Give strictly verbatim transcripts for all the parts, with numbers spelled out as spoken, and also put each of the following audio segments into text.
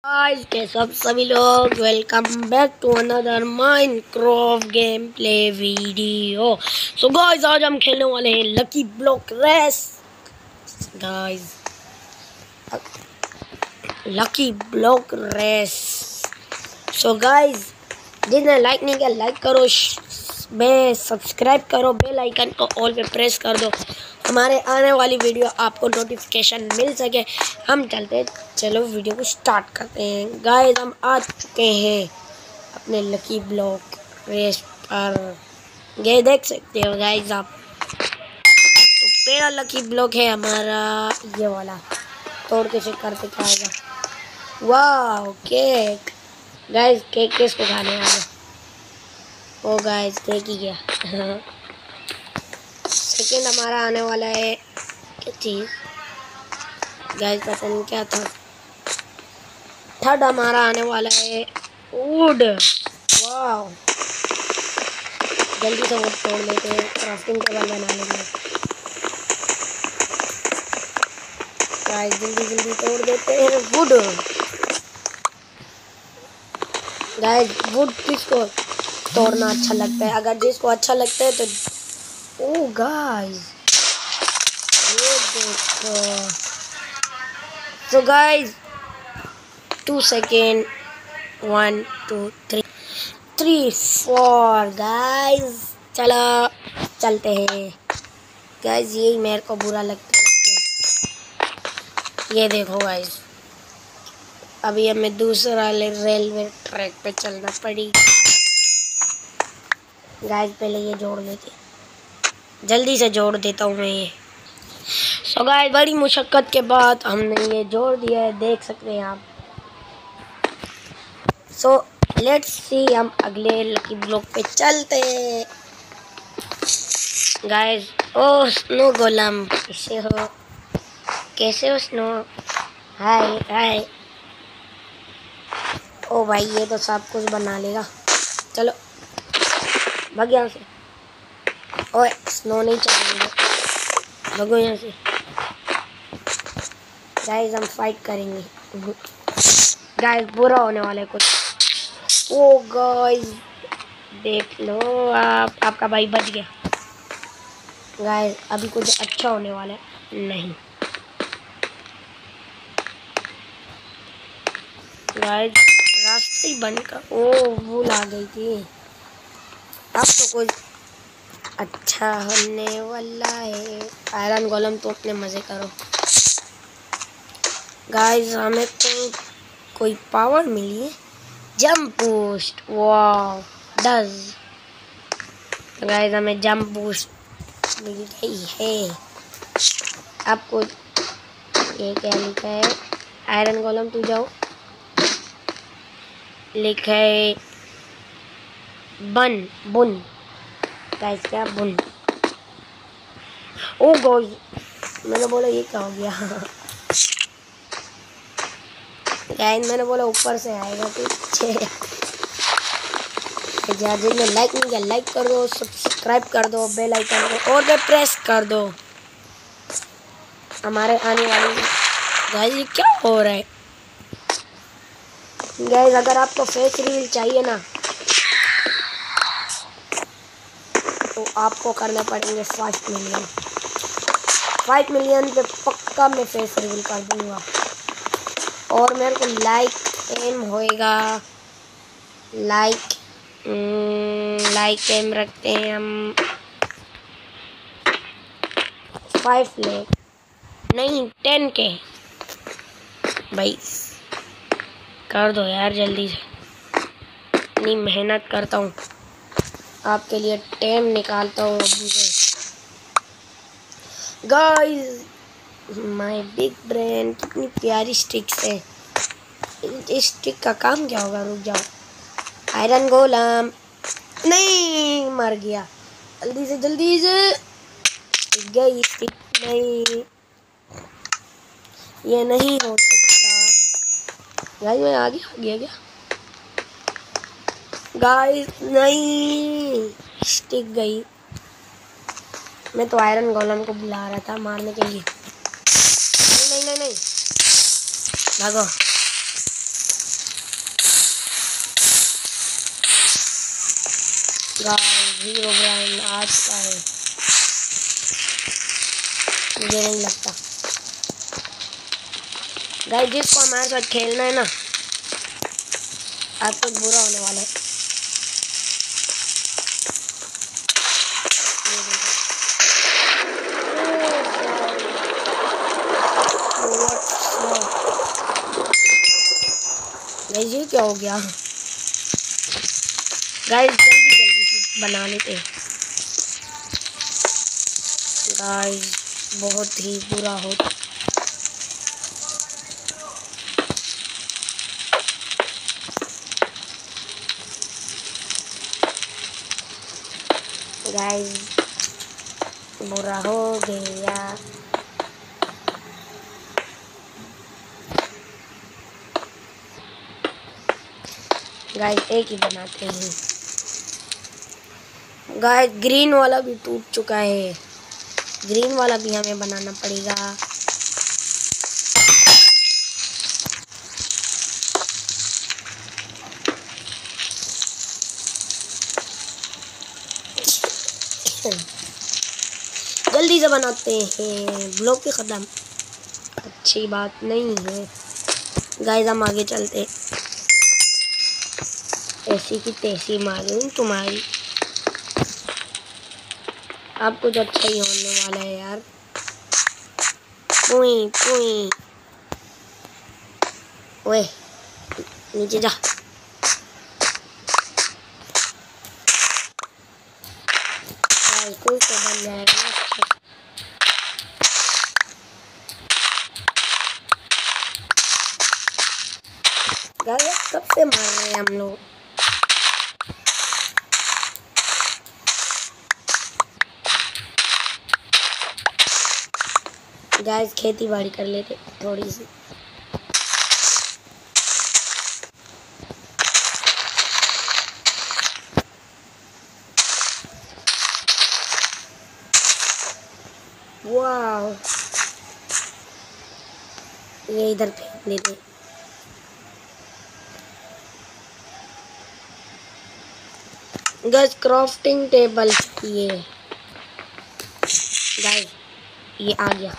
Guys कैसे सब सभी लोग welcome back to another Minecraft game play video. So guys आज हम खेलने वाले हैं lucky block race. Guys lucky block race. So guys जिसने लाइक नहीं किया लाइक करो, बे सब्सक्राइब करो, बेल आइकन को ऑल पे प्रेस कर दो, हमारे आने वाली वीडियो आपको नोटिफिकेशन मिल सके। हम चलते हैं, चलो वीडियो को स्टार्ट करते हैं। गाइस हम आ चुके हैं अपने लकी ब्लॉक रेस पर, ये देख सकते हो गाइस आप। तो पहला लकी ब्लॉक है हमारा ये वाला, तोड़ के चेक करते क्या आएगा। वाह केक। गाइस केक किसको खाने वाले? ओ गाइस केक ही गया। सेकेंड हमारा आने वाला है क्या चीज गाइस, पता नहीं क्या था। थर्ड हमारा आने वाला है वुड। वाह जल्दी से वुड तोड़ लेते हैं, क्राफ्टिंग टेबल बना लेंगे। गाइस जल्दी जल्दी तोड़ देते हैं वुड। गाइस वुड किसको तोड़ना अच्छा लगता है? अगर जिसको अच्छा लगता है तो ओ गाइस ये देखो। So guys two second, one two three three four guys चलो चलते हैं। गाइस यही मेरे को बुरा लगता है। ये देखो गाइस अभी हमें दूसरा रेलवे ट्रैक पे चलना पड़ेगा। गाइस पहले ये जोड़ लेते, जल्दी से जोड़ देता हूँ मैं ये। सो गाइस बड़ी मुशक्कत के बाद हमने ये जोड़ दिया है, देख सकते हैं आप। सो लेट्स सी हम अगले लकी ब्लॉक पे चलते हैं। गाइस ओ स्नो गोलम कैसे हो? कैसे हो स्नो? हाय हाय। ओ भाई ये तो सब कुछ बना लेगा। चलो भाग यहाँ से। ओए स्नो नहीं चाहिए, भागो यहाँ से। गाइस हम फाइट करेंगे। गाइस बुरा होने वाला है कुछ। ओ गाइस देख लो आप, आपका भाई बच गया। गाइस अभी कुछ अच्छा होने वाला है। नहीं गाइस रास्ते ही बंद कर। ओ भूल आ गई थी। अब तो कुछ अच्छा होने वाला है। आयरन गोलम तो अपने मजे करो। गाइस हमें तो कोई पावर मिली है, जंप बूस्ट। वाह डज। गाइस हमें जंप बूस्ट मिल गई है। आपको ये क्या लिखा है? आयरन गोलम तू जाओ। लिखा है बन बुन। गाइस क्या बुन? ओ गाइस मैंने बोला ये क्या हो गया? गाइस मैंने बोला ऊपर से आएगा पीछे। जिसने लाइक नहीं किया लाइक कर दो, सब्सक्राइब कर दो, बेल आइकन को और पे प्रेस कर दो, हमारे आने वाली। गाइस ये क्या हो रहा है? गाइस अगर आपको फेस रिवील चाहिए ना तो आपको करने पड़ेंगे फाइव मिलियन। फाइव मिलियन पे पक्का मैं फेस रिवील कर दूंगा। और मेरे को लाइक एम होएगा, लाइक लाइक एम रखते हैं हम फाइव लेख नहीं टेन के। भाई कर दो यार जल्दी से, इतनी मेहनत करता हूँ आपके लिए, टाइम निकालता हूँ अभी से। गाइस माय बिग ब्रेन कितनी प्यारी स्टिक्स है। इस स्टिक का काम क्या होगा? रुक जाओ। आयरन गोलम नहीं, मर गया। जल्दी से जल्दी से गई स्टिक। नहीं ये नहीं हो सकता। गाइस मैं आगे आ गया क्या? गाइस नहीं स्टिक गई। मैं तो आयरन गोलम को बुला रहा था मारने के लिए। नहीं नहीं नहीं नहीं भागो। गाइस हीरो ब्रांड आज का है, मुझे नहीं लगता। गाइस जिसको हमारे साथ खेलना है ना, आज कुछ बुरा होने वाला है। गाइस ये क्या हो गया? गाइस जल्दी जल्दी से बना लेते हैं। गाइस बहुत ही बुरा हो। गाइस बुरा हो गया। गाइस एक ही बनाते हैं। गाइस ग्रीन वाला भी टूट चुका है, ग्रीन वाला भी हमें बनाना पड़ेगा। जल्दी से बनाते हैं, ब्लॉक के खत्म अच्छी बात नहीं है। गाइस हम आगे चलते, ऐसी की तैसी मालूम तुम्हारी। अब कुछ अच्छा ही होने वाला है यार। पुई पुई, ओए नीचे जा। गाइस कुछ तो बन जाएगा अच्छा। गाइस कब से मार रहे हैं हम लोग? गाइस खेती बाड़ी कर लेते थोड़ी सी। वाह ये इधर फेंक देते। गाइस क्राफ्टिंग टेबल ये गाइस ये आ गया।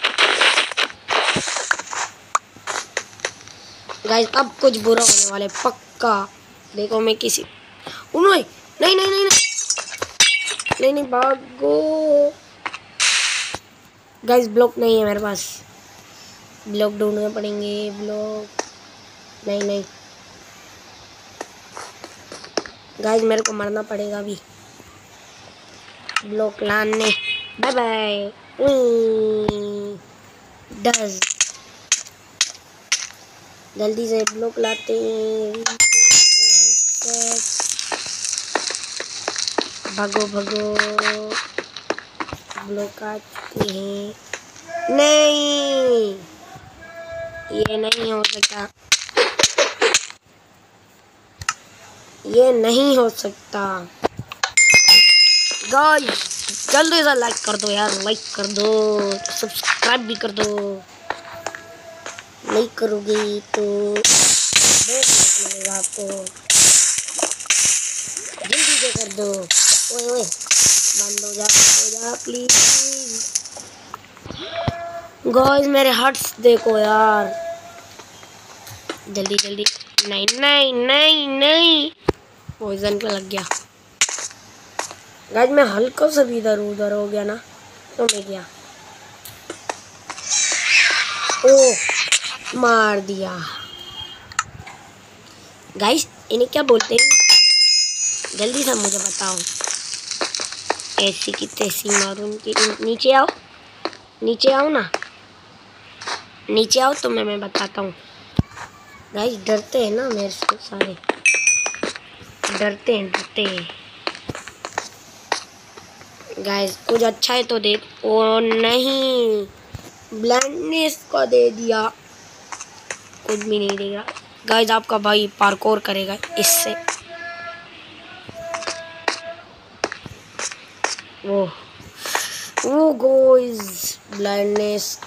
गाइस अब कुछ बुरा होने वाला है पक्का। देखो मैं किसी उन्होंने नहीं नहीं नहीं नहीं नहीं नहीं भागो। गाइस ब्लॉक नहीं है मेरे पास, ब्लॉक ढूंढने पड़ेंगे। ब्लॉक नहीं नहीं गाइस मेरे को मरना पड़ेगा अभी ब्लॉक लाने। Bye bye. डज जल्दी से ब्लॉक लाते हैं। भागो भागो, ब्लॉक आ चुके हैं। नहीं ये नहीं हो सकता, ये नहीं हो सकता। गाइस जल्दी से लाइक कर दो यार, लाइक कर दो, सब्सक्राइब भी कर दो। नहीं करोगे तो बहुत मिलेगा आपको। जल्दी से कर दो। ओए ओए बंद हो जा, बंद हो जा प्लीज। गाइस मेरे हर्ट्स देखो यार, जल्दी जल्दी। नहीं नहीं नहीं नहीं पॉइजन पे लग गया। गाइस मैं हल्का सा भी इधर उधर हो गया ना तो मैं गया। ओ मार दिया। गाइस इन्हें क्या बोलते हैं? जल्दी से मुझे बताओ। ऐसी की तैसी मारूं कि नीचे आओ, नीचे आओ ना, नीचे आओ तो मैं मैं बताता हूँ। गाइस डरते हैं ना मेरे से सारे, डरते हैं डरते हैं। गाइस कुछ अच्छा है तो देख। ओ नहीं ब्लाइंडनेस को दे दिया, कुछ भी नहीं देगा। गाइस आपका भाई पार्कोर करेगा इससे। वो वो गाइस ब्लाइंडनेस।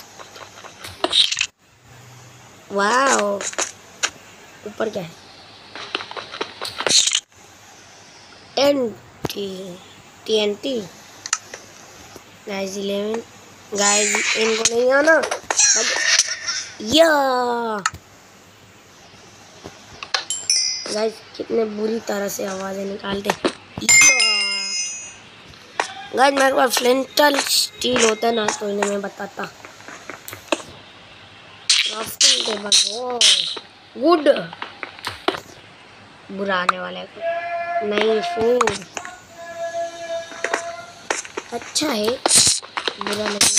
वाओ ऊपर क्या है? एंड ठीक है टीएनटी गाइस इलेवन गाइस इनको नहीं आना या गाइस कितने बुरी तरह से आवाजें निकालते गाइस मेरे पास फ्लिंटल स्टील होता है ना तो इन्हें मैं बताता क्राफ्टिंग टेबल वो वुड बुरा आने वाला है नहीं फूड अच्छा है बुरा नहीं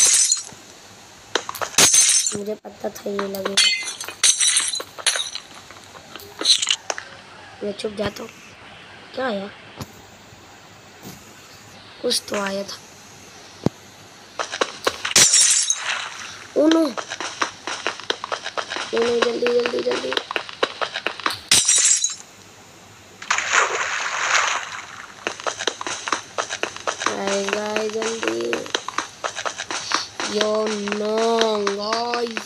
मुझे पता था ये लगेगा मैं चुप जाता हूँ क्या आया कुछ तो आया था ओ नो नहीं जल्दी जल्दी जल्दी गाइस जल्दी यो नो गाइस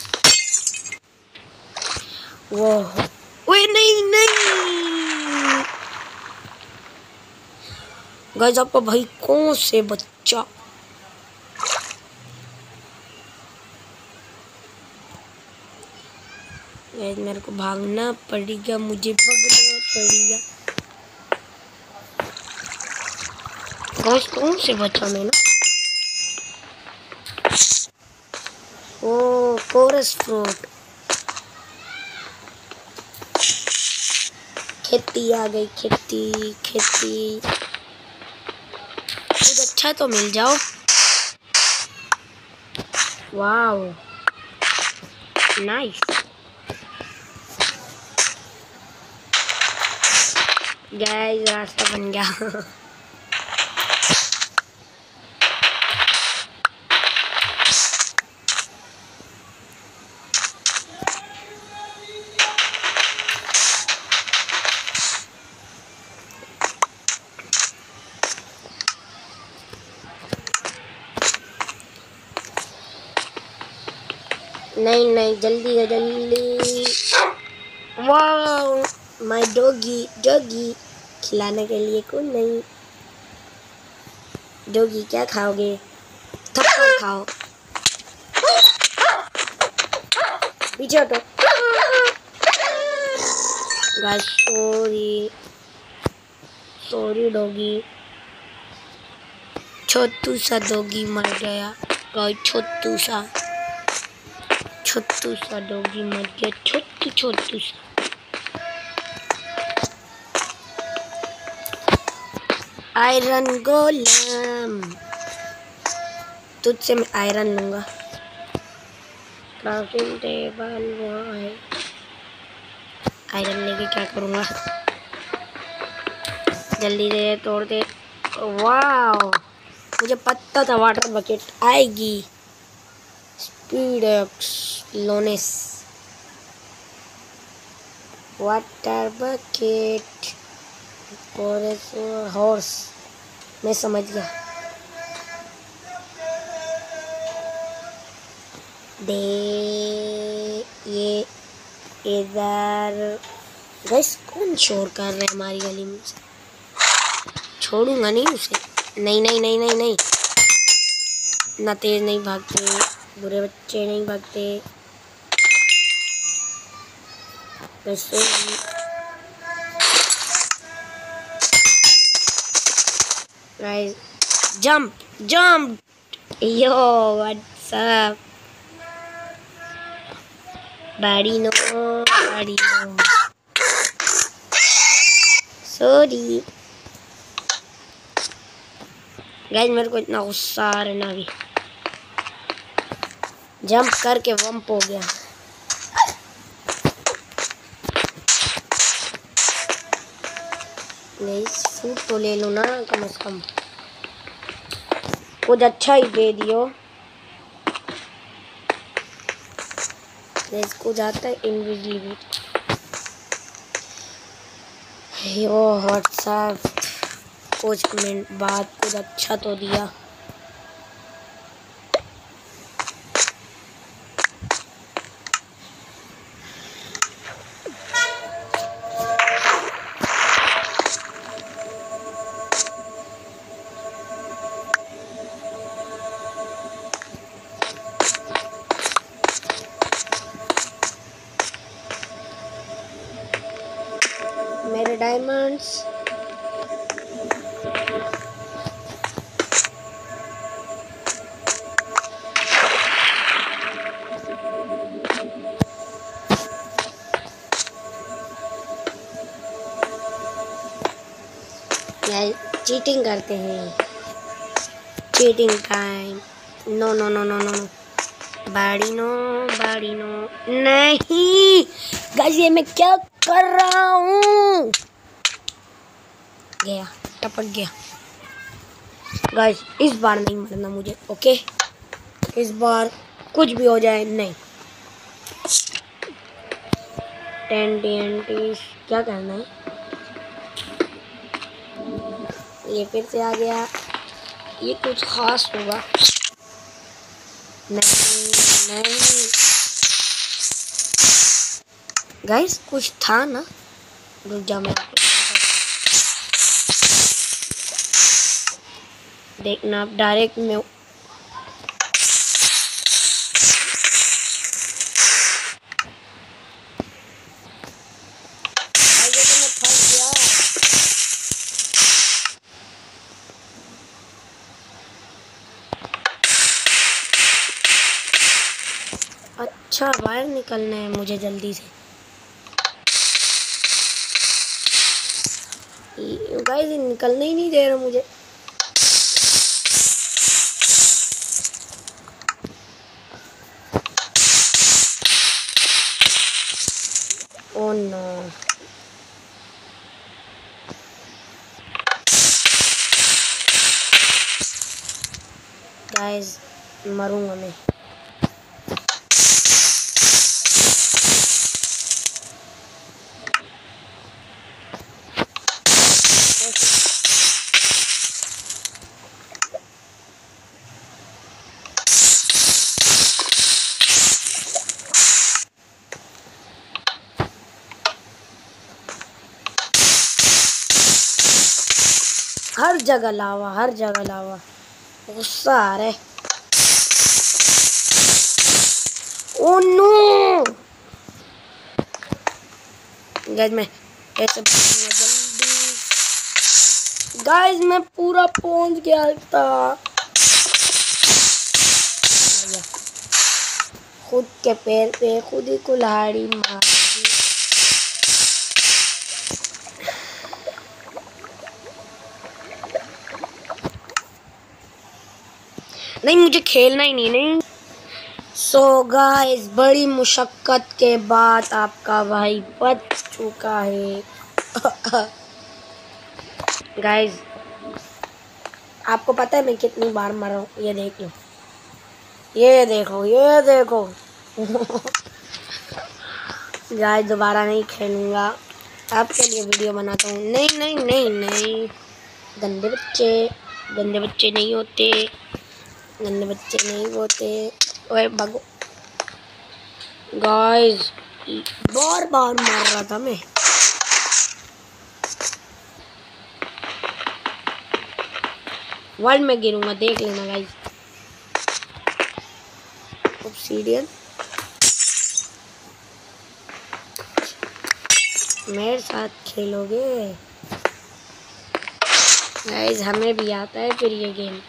वो ओए नहीं नहीं गाइस आपका भाई कौन से बच्चा गाइस मेरे को भागना पड़ेगा मुझे भागना पड़ेगा गाइस कौन से बच्चा में ना ओ कोरस फ्रूट खेती आ गई खेती खेती कुछ अच्छा तो मिल जाओ वाओ नाइस गाइस रास्ता बन गया नहीं नहीं जल्दी है जल्दी वाह माय डॉगी डॉगी खिलाने के लिए कौन नहीं डॉगी क्या खाओगे थप्पड़ खाओ पीछे हटो गाइस सॉरी सॉरी डॉगी छोटू सा डॉगी मर गया गाइस छोटू सा छोटू सा डॉगी मर गया छोटू छोटू सा आयरन गोलम तुझसे मैं आयरन लूंगा क्राफ्टिंग टेबल वहाँ है आयरन लेके क्या करूँगा जल्दी दे तोड़ दे वाह मुझे पता था वाटर बकेट आएगी स्पीड लोनेस वाटर बकेट हॉर्स मैं समझ गया दे ये इधर गैस कौन शोर कर रहा है हमारी गली में छोड़ूंगा नहीं उसे नहीं नहीं नहीं नहीं नहीं ना तेज नहीं भागते बुरे बच्चे नहीं भागते वैसे guys jump jump yo what's up buddy no buddy no sorry guys मेरे को इतना गुस्सा आ रहा है ना अभी जंप करके वंप हो गया गाइस फूड तो ले लो ना कम से कम कुछ अच्छा ही दे दियो इसको जाता है इनविजिबिलिटी यो व्हाट्सएप कुछ मिनट बाद कुछ अच्छा तो दिया मेरे डायमंड्स। चीटिंग करते हैं, cheating time. No no no no no no buddy no buddy no नहीं गाइस, ये मैं क्या कर रहा हूँ? गया, टपक गया। गाइस इस बार नहीं मरना मुझे, ओके? इस बार कुछ भी हो जाए नहीं। टेन टी एन टी क्या करना है? ये फिर से आ गया, ये कुछ खास होगा। नहीं नहीं गाइस, कुछ था ना, रुक जा, मैं आपको देखना। आप डायरेक्ट में अच्छा बाहर निकलना है मुझे जल्दी से। गाइस निकलने ही नहीं दे रहा मुझे। ओह नो गाइस, मरूंगा मैं। हर जगह लावा, हर जगह लावा। गुस्सा आ रहा है। ओह नो गाइस, मैं ऐसे जल्दी। गाइस मैं पूरा पहुंच गया था। खुद के पैर पे खुद ही कुल्हाड़ी मार दी। नहीं मुझे खेलना ही नहीं नहीं सो गाइस, बड़ी मुशक्कत के बाद आपका भाई बच चुका है। गाइस आपको पता है मैं कितनी बार मरा हूँ? ये देख लो, ये देखो, ये देखो। गाइस दोबारा नहीं खेलूँगा, आपके लिए वीडियो बनाता हूँ। नहीं नहीं नहीं नहीं गंदे बच्चे, गंदे बच्चे नहीं होते, गंदे बच्चे नहीं होते। ओए भागो गाइस, बार बार मार रहा था मैं। वर्ल्ड में गिरूंगा, देख लेना गाइस। ऑब्सीडियन मेरे साथ खेलोगे गाइस? हमें भी आता है फिर ये गेम।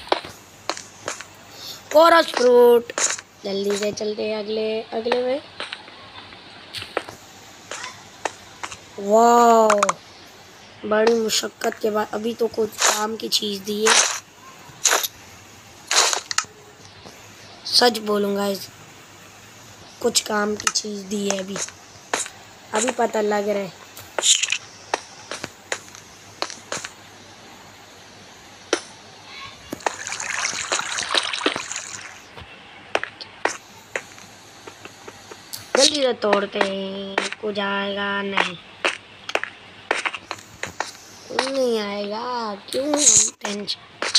कोरस फ्रूट, जल्दी से चलते हैं अगले अगले में। वाह, बड़ी मुशक्कत के बाद अभी तो कुछ काम की चीज़ दी है। सच बोलूँगा, इस कुछ काम की चीज़ दी है अभी अभी पता लग रहा है। जल्दी से तोड़ते हैं, कुछ आएगा नहीं, नहीं आएगा, क्यों हम टेंशन।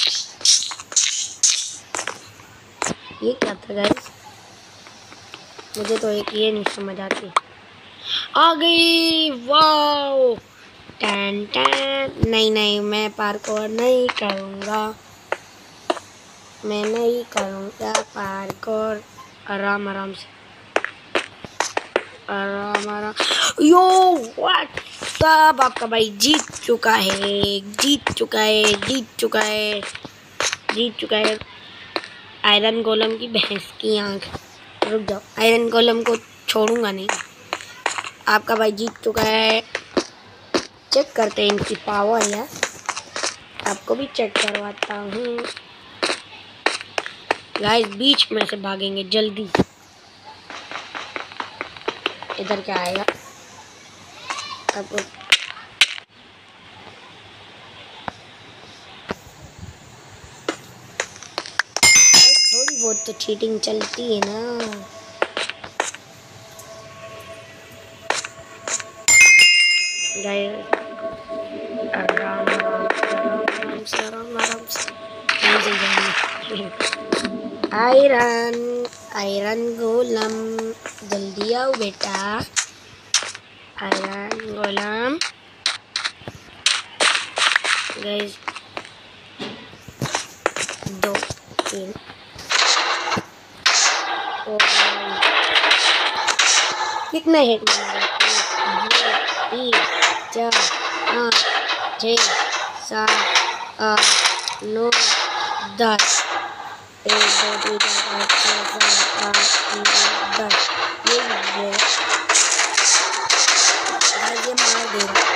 ये क्या था गाइस? मुझे तो एक ये नहीं समझ आती। आ गई, वाओ, टैन टैन। नहीं नहीं मैं पार्कोर नहीं करूँगा, मैं नहीं करूँगा पार्कोर। आराम आराम से, आराम आराम। यो व्हाट सब आपका भाई जीत चुका है, जीत चुका है, जीत चुका है, जीत चुका है। आयरन गोलम की भैंस की आंख। रुक जाओ, आयरन गोलम को छोड़ूंगा नहीं। आपका भाई जीत चुका है। चेक करते हैं इनकी पावर यार, आपको भी चेक करवाता हूँ। गाइस बीच में से भागेंगे जल्दी। इधर क्या आएगा आपको? थोड़ी बहुत तो चीटिंग चलती है ना। गाइस आराम आराम से आराम आराम से आयरन आयरन गोलम जल्दी आओ बेटा। आयरन गोलम गाइस दो तीन कितना हिट तीन चार पाँच छः सात आठ नौ दस। एक दो तीन चार पाँच छः सात आठ नौ दस। ये ये ये मार दे रहा।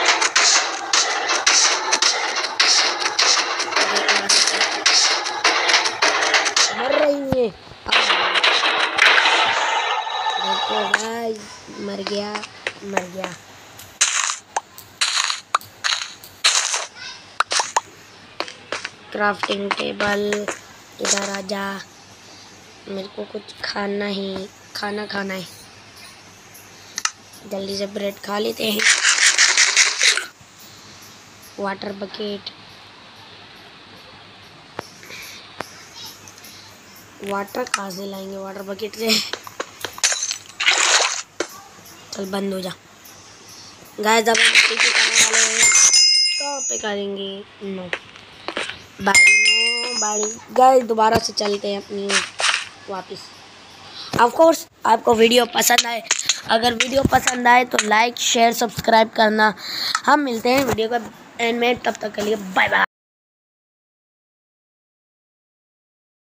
मर रही है। देखो गाइस, मर गया मर गया। क्राफ्टिंग टेबल इधर आजा, मेरे को कुछ खाना ही खाना खाना है। जल्दी से ब्रेड खा लेते हैं। वाटर बकेट, वाटर कहाँ से लाएंगे वाटर बकेट से? चल बंद हो जा। गाइस अब हम पीछे करने वाले हैं। कहाँ पे करेंगे? नो बाड़ी नो बाड़ी। गाइस दोबारा से चलते हैं अपनी वापस। ऑफ कोर्स आपको वीडियो पसंद आए, अगर वीडियो पसंद आए तो लाइक शेयर सब्सक्राइब करना। हम मिलते हैं वीडियो का एंड में, तब तक के लिए बाय बाय।